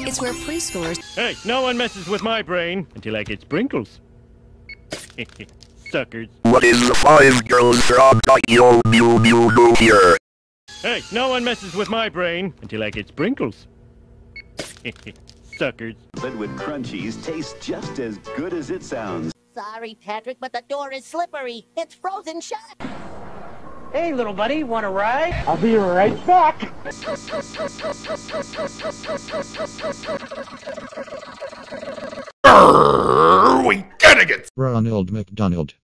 It's where preschoolers... Hey, no one messes with my brain until I get sprinkles. Suckers. What is the 5 girls frog.io here? Hey, no one messes with my brain until I get sprinkles. Suckers. Liquid crunchies taste just as good as it sounds. Sorry, Patrick, but the door is slippery. It's frozen shut. Hey, little buddy, want a ride? I'll be right back. We gotta get Ronald McDonald.